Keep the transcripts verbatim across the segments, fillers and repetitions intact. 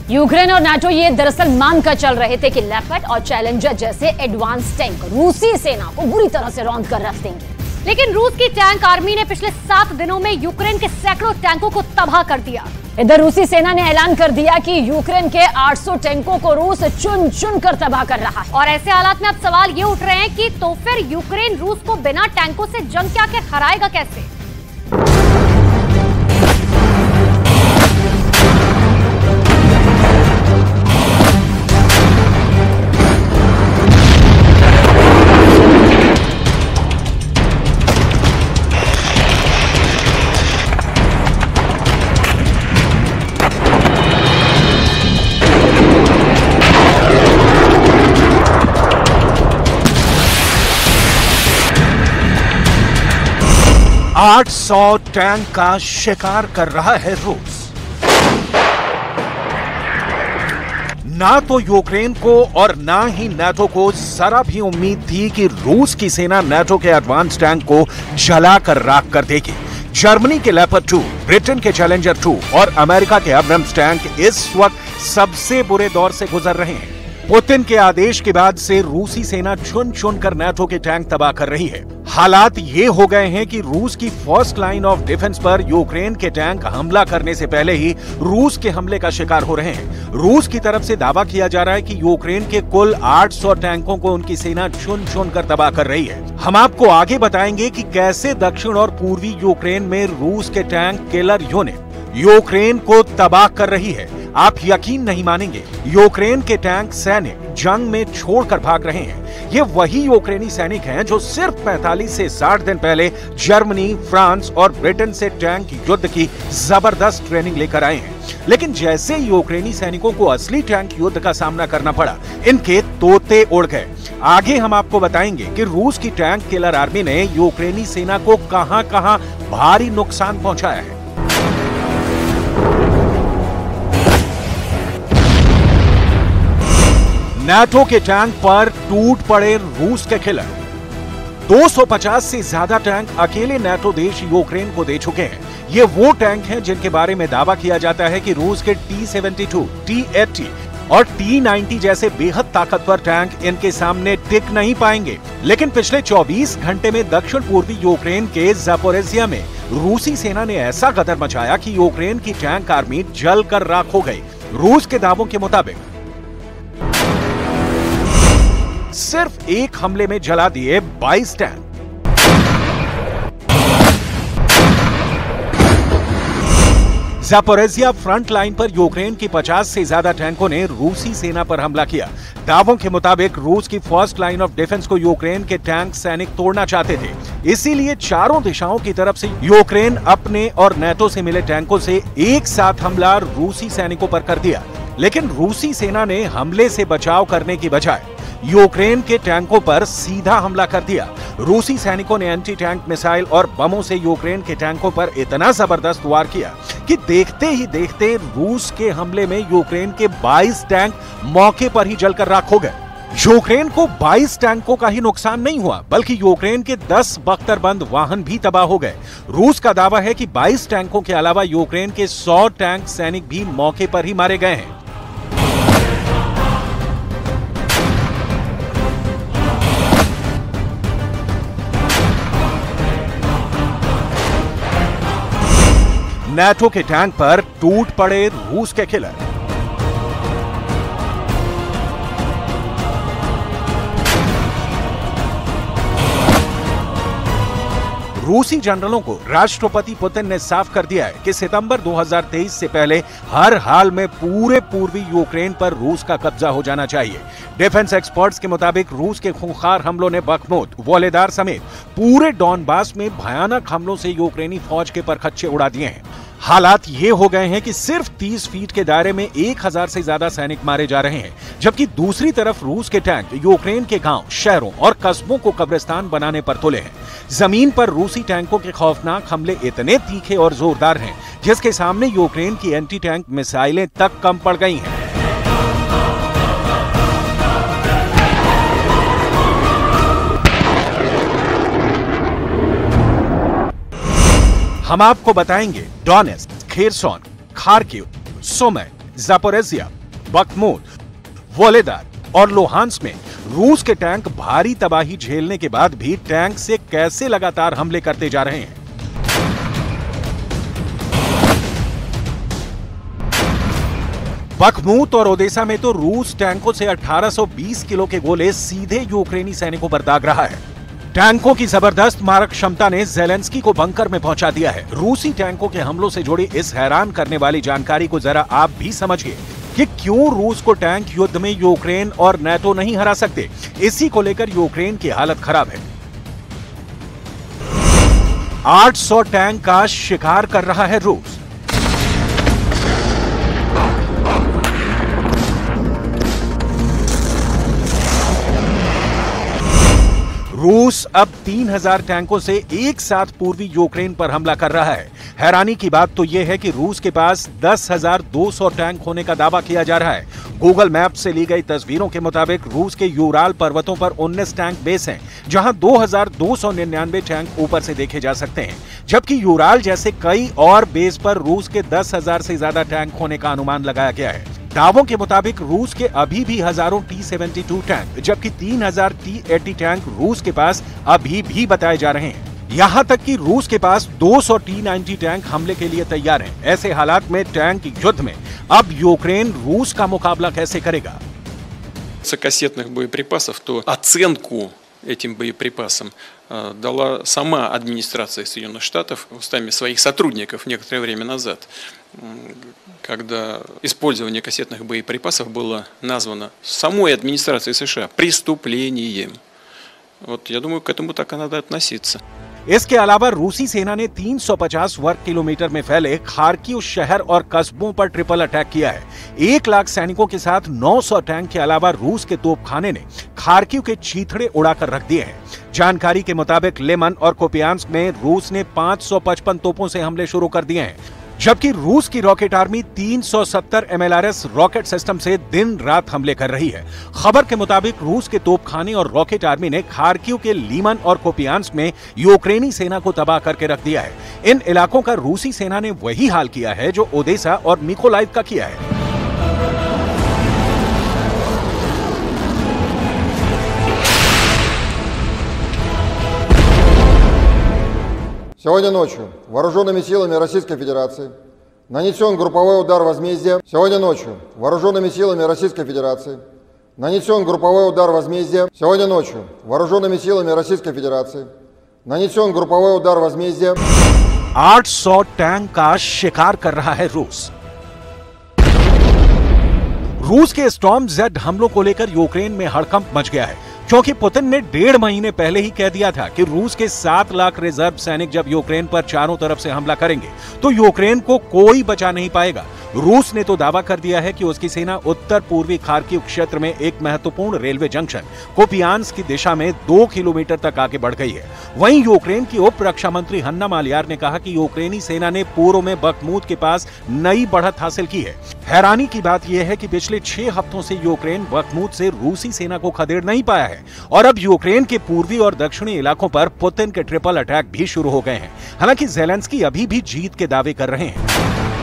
Ukraine और NATO ये दरअसल मानकर चल रहे थे कि लेपर्ड और चैलेंजर जैसे एडवांस टैंक रूसी सेना को बुरी तरह से रौंद कर रख देंगे, लेकिन रूस की टैंक आर्मी ने पिछले सात दिनों में यूक्रेन के सैकड़ों टैंकों को तबाह कर दिया। इधर रूसी सेना ने ऐलान कर दिया कि यूक्रेन के आठ सौ टैंकों को रूस चुन चुन कर तबाह कर रहा है। और ऐसे हालात में अब सवाल ये उठ रहे हैं कि तो फिर यूक्रेन रूस को बिना टैंकों से जंग क्या के हराएगा कैसे? आठ सौ टैंक का शिकार कर रहा है रूस। ना तो यूक्रेन को और ना ही नाटो को जरा भी उम्मीद थी कि रूस की सेना नाटो के एडवांस टैंक को जलाकर राख कर देगी। जर्मनी के लेपर्ड टू, ब्रिटेन के चैलेंजर टू और अमेरिका के एब्रम्स टैंक इस वक्त सबसे बुरे दौर से गुजर रहे हैं। पुतिन के आदेश के बाद से रूसी सेना चुन चुन कर नाटो के टैंक तबाह कर रही है। हालात ये हो गए हैं कि रूस की फर्स्ट लाइन ऑफ डिफेंस पर यूक्रेन के टैंक हमला करने से पहले ही रूस के हमले का शिकार हो रहे हैं। रूस की तरफ से दावा किया जा रहा है कि यूक्रेन के कुल आठ सौ टैंकों को उनकी सेना चुन चुन कर तबाह कर रही है। हम आपको आगे बताएंगे कि कैसे दक्षिण और पूर्वी यूक्रेन में रूस के टैंक किलर यूनिट यूक्रेन को तबाह कर रही है। आप यकीन नहीं मानेंगे, यूक्रेन के टैंक सैनिक जंग में छोड़कर भाग रहे हैं। ये वही यूक्रेनी सैनिक हैं जो सिर्फ पैंतालीस से साठ दिन पहले जर्मनी, फ्रांस और ब्रिटेन से टैंक युद्ध की जबरदस्त ट्रेनिंग लेकर आए हैं। लेकिन जैसे यूक्रेनी सैनिकों को असली टैंक युद्ध का सामना करना पड़ा, इनके तोते उड़ गए। आगे हम आपको बताएंगे कि रूस की टैंक किलर आर्मी ने यूक्रेनी सेना को कहां-कहां भारी नुकसान पहुंचाया है। नाटो के टैंक पर टूट पड़े रूस के किलर। दो सौ पचास से ज्यादा टैंक अकेले नाटो देश यूक्रेन को दे चुके हैं। ये वो टैंक हैं जिनके बारे में दावा किया जाता है कि रूस के T seventy two, T eighty और टी नाइंटी जैसे बेहद ताकतवर टैंक इनके सामने टिक नहीं पाएंगे। लेकिन पिछले चौबीस घंटे में दक्षिण पूर्वी यूक्रेन के ज़ापोरिज़िया में रूसी सेना ने ऐसा गदर मचाया कि यूक्रेन की टैंक आर्मी जलकर राख हो गई। रूस के दावों के मुताबिक सिर्फ एक हमले में जला दिए बाईस टैंक। ज़ापोरिज़िया फ्रंट लाइन पर यूक्रेन की पचास से ज्यादा टैंकों ने रूसी सेना पर हमला किया। दावों के मुताबिक रूस की फर्स्ट लाइन ऑफ डिफेंस को यूक्रेन के टैंक सैनिक तोड़ना चाहते थे। इसीलिए चारों दिशाओं की तरफ से यूक्रेन अपने और नाटो से मिले टैंकों से एक साथ हमला रूसी सैनिकों पर कर दिया। लेकिन रूसी सेना ने हमले से बचाव करने की बजाय यूक्रेन के टैंकों पर सीधा हमला कर दिया। रूसी सैनिकों ने एंटी टैंक मिसाइल और बमों से यूक्रेन के टैंकों पर इतना जबरदस्त वार किया कि देखते ही देखते रूस के हमले में यूक्रेन के बाईस टैंक मौके पर ही जलकर राख हो गए। यूक्रेन को बाईस टैंकों का ही नुकसान नहीं हुआ, बल्कि यूक्रेन के दस बख्तरबंद वाहन भी तबाह हो गए। रूस का दावा है कि बाईस टैंकों के अलावा यूक्रेन के सौ टैंक सैनिक भी मौके पर ही मारे गए हैं। नाटो के टैंक पर टूट पड़े रूस के किलर। रूसी जनरलों को राष्ट्रपति पुतिन ने साफ कर दिया है कि सितंबर दो हज़ार तेईस से पहले हर हाल में पूरे पूर्वी यूक्रेन पर रूस का कब्जा हो जाना चाहिए। डिफेंस एक्सपर्ट्स के मुताबिक रूस के खूंखार हमलों ने बखमुत, वोलेदार समेत पूरे डॉनबास में भयानक हमलों से यूक्रेनी फौज के परखच्चे उड़ा दिए हैं। हालात ये हो गए हैं कि सिर्फ तीस फीट के दायरे में एक हजार से ज्यादा सैनिक मारे जा रहे हैं, जबकि दूसरी तरफ रूस के टैंक यूक्रेन के गांव, शहरों और कस्बों को कब्रिस्तान बनाने पर तुले हैं। जमीन पर रूसी टैंकों के खौफनाक हमले इतने तीखे और जोरदार हैं, जिसके सामने यूक्रेन की एंटी टैंक मिसाइलें तक कम पड़ गई हैं। हम आपको बताएंगे Donetsk, Kherson, Kharkiv, Sumy, Zaporizhzhia, Bakhmut, Vuhledar और लुहांस्क में रूस के टैंक भारी तबाही झेलने के बाद भी टैंक से कैसे लगातार हमले करते जा रहे हैं। बख्मूत और ओदेसा में तो रूस टैंकों से अठारह सौ बीस किलो के गोले सीधे यूक्रेनी सैनिकों पर दाग रहा है। टैंकों की जबरदस्त मारक क्षमता ने ज़ेलेंस्की को बंकर में पहुंचा दिया है। रूसी टैंकों के हमलों से जुड़ी इस हैरान करने वाली जानकारी को जरा आप भी समझिए कि क्यों रूस को टैंक युद्ध में यूक्रेन और नाटो नहीं हरा सकते। इसी को लेकर यूक्रेन की हालत खराब है। आठ सौ टैंक का शिकार कर रहा है रूस। रूस अब तीन हज़ार टैंकों से एक साथ पूर्वी यूक्रेन पर हमला कर रहा है। हैरानी की बात तो यह है कि रूस के पास दस हज़ार दो सौ टैंक होने का दावा किया जा रहा है। गूगल मैप से ली गई तस्वीरों के मुताबिक रूस के यूराल पर्वतों पर उन्नीस टैंक बेस हैं, जहां दो हज़ार दो सौ निन्यानवे टैंक ऊपर से देखे जा सकते हैं, जबकि यूराल जैसे कई और बेस पर रूस के दस हज़ार से ज्यादा टैंक होने का अनुमान लगाया गया है। दावों के मुताबिक रूस के अभी भी हजारों टी सेवेंटी टू टैंक, जबकि तीन हज़ार टी एटी टैंक रूस के पास अभी भी बताए जा रहे हैं। यहां तक कि रूस के पास दो सौ टी नाइंटी टैंक हमले के लिए तैयार हैं। ऐसे हालात में टैंक युद्ध में अब यूक्रेन रूस का मुकाबला कैसे करेगा? Кассетных боеприпасов, то оценку этим боеприпасам дала сама администрация Соединенных Штатов устами своих сотрудников некоторое время назад, когда использование кассетных боеприпасов было названо самой администрацией США преступлением. Вот я думаю, к этому так и надо относиться. इसके अलावा रूसी सेना ने तीन सौ पचास वर्ग किलोमीटर में फैले खार्किव शहर और कस्बों पर ट्रिपल अटैक किया है। एक लाख सैनिकों के साथ नौ सौ टैंक के अलावा रूस के तोपखाने ने खार्किव के चीथड़े उड़ाकर रख दिए हैं। जानकारी के मुताबिक लेमन और कुपियांस्क में रूस ने पांच सौ पचपन तोपों से हमले शुरू कर दिए हैं, जबकि रूस की रॉकेट आर्मी तीन सौ सत्तर M L R S rocket system से दिन रात हमले कर रही है। खबर के मुताबिक रूस के तोपखाने और रॉकेट आर्मी ने खार्किव के लीमन और कोपियांस्क में यूक्रेनी सेना को तबाह करके रख दिया है। इन इलाकों का रूसी सेना ने वही हाल किया है जो ओदेसा और मिकोलाइव का किया है। Сегодня ночью вооруженными силами Российской Федерации нанесен групповой удар возмездия. Сегодня ночью вооруженными силами Российской Федерации нанесен групповой удар возмездия. Сегодня ночью вооруженными силами Российской Федерации нанесен групповой удар возмездия. आठ सौ टैंक का शिकार कर रहा है रूस। रूस के स्टॉर्म जेड हमलों को लेकर यूक्रेन में हड़कंप मच गया है, क्योंकि पुतिन ने डेढ़ महीने पहले ही कह दिया था कि रूस के सात लाख रिजर्व सैनिक जब यूक्रेन पर चारों तरफ से हमला करेंगे तो यूक्रेन को कोई बचा नहीं पाएगा। रूस ने तो दावा कर दिया है कि उसकी सेना उत्तर पूर्वी खार्किव क्षेत्र में एक महत्वपूर्ण रेलवे जंक्शन कुपियांस्क की दिशा में दो किलोमीटर तक आगे बढ़ गई है। वहीं यूक्रेन की उप रक्षा मंत्री हन्ना मालियार ने कहा कि यूक्रेनी सेना ने पूर्व में बख्मूत के पास नई बढ़त हासिल की है। हैरानी की बात यह है कि पिछले छह हफ्तों से यूक्रेन बख्मूत से रूसी सेना को खदेड़ नहीं पाया है और अब यूक्रेन के पूर्वी और दक्षिणी इलाकों पर पुतिन के ट्रिपल अटैक भी शुरू हो गए हैं। हालांकि ज़ेलेंस्की अभी भी जीत के दावे कर रहे हैं।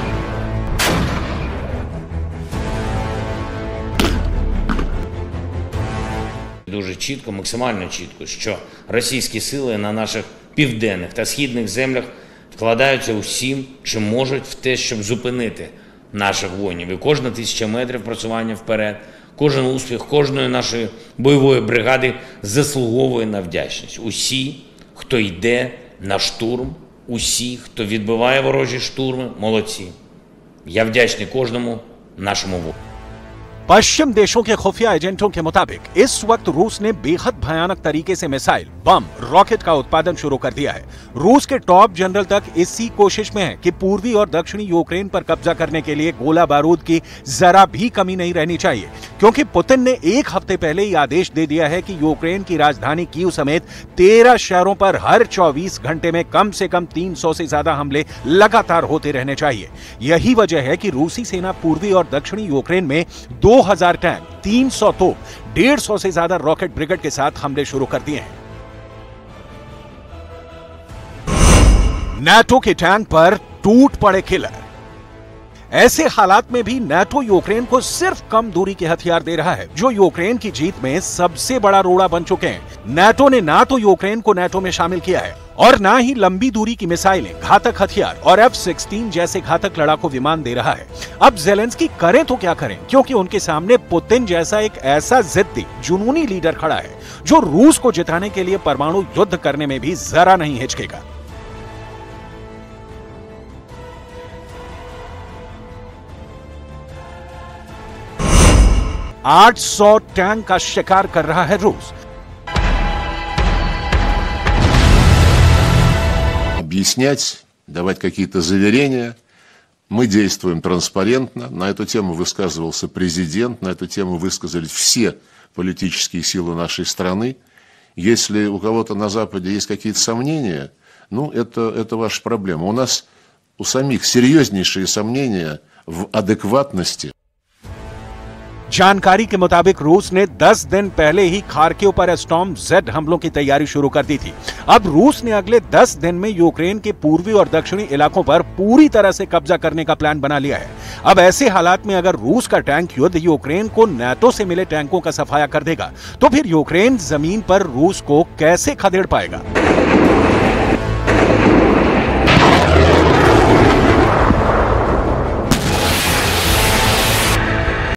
Дуже чітко, максимально чітко, що російські сили на наших південних та східних землях вкладаються усім, чим можуть, в те, щоб зупинити наших воїнів. І кожна тисяча метрів просування вперед, кожен успіх кожної нашої бойової бригади заслуговує на вдячність. Усі, хто йде на штурм, усі, хто відбиває ворожі штурми, молодці. Я вдячний кожному нашому воїну. पश्चिम देशों के खुफिया एजेंटों के मुताबिक इस वक्त रूस ने बेहद भयानक तरीके से मिसाइल, बम, रॉकेट का उत्पादन शुरू कर दिया है। रूस के टॉप जनरल तक इसी कोशिश में है कि पूर्वी और दक्षिणी यूक्रेन पर कब्जा करने के लिए गोला बारूद की जरा भी कमी नहीं रहनी चाहिए, क्योंकि पुतिन ने एक हफ्ते पहले ही आदेश दे दिया है कि यूक्रेन की राजधानी कीव समेत तेरह शहरों पर हर चौबीस घंटे में कम से कम तीन सौ से ज्यादा हमले लगातार होते रहने चाहिए। यही वजह है कि रूसी सेना पूर्वी और दक्षिणी यूक्रेन में दो हजार टैंक, तीन सौ तोप, डेढ़ सौ से ज्यादा रॉकेट ब्रिगेड के साथ हमले शुरू कर दिए हैं। नाटो के टैंक पर टूट पड़े किलर। ऐसे हालात में भी नाटो यूक्रेन को सिर्फ कम दूरी के हथियार दे रहा है, जो यूक्रेन की जीत में सबसे बड़ा रोड़ा बन चुके हैं। नाटो ने ना तो यूक्रेन को नाटो में शामिल किया है और ना ही लंबी दूरी की मिसाइलें, घातक हथियार और एफ सिक्सटीन जैसे घातक लड़ाकू विमान दे रहा है। अब ज़ेलेंस्की करें तो क्या करें, क्योंकि उनके सामने पुतिन जैसा एक ऐसा जिद्दी, जुनूनी लीडर खड़ा है जो रूस को जिताने के लिए परमाणु युद्ध करने में भी जरा नहीं हिचकेगा। आठ सौ टैंक का शिकार कर रहा है रूस। Объяснять, давать какие-то заверения. Мы действуем транспарентно. На эту тему высказывался президент, на эту тему высказались все политические силы нашей страны. Если у кого-то на Западе есть какие-то сомнения, ну, это, это ваша проблема. У нас у самих серьезнейшие сомнения в адекватности. जानकारी के मुताबिक रूस ने दस दिन पहले ही खार्किव पर स्टॉर्म जेड हमलों की तैयारी शुरू कर दी थी। अब रूस ने अगले दस दिन में यूक्रेन के पूर्वी और दक्षिणी इलाकों पर पूरी तरह से कब्जा करने का प्लान बना लिया है। अब ऐसे हालात में अगर रूस का टैंक युद्ध यूक्रेन को नाटो से मिले टैंकों का सफाया कर देगा, तो फिर यूक्रेन जमीन पर रूस को कैसे खदेड़ पाएगा।